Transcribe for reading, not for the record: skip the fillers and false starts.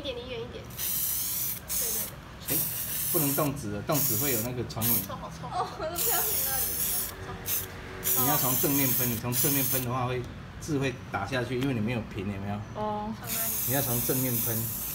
点，离远一点。对对对。 哎，不能动纸了，动纸会有那个传染。 好臭！ 哦，我都飘你那里。 你要从正面喷，你从侧面喷的话字会打下去，因为你没有平，有没有？ 哦。 你要从正面喷。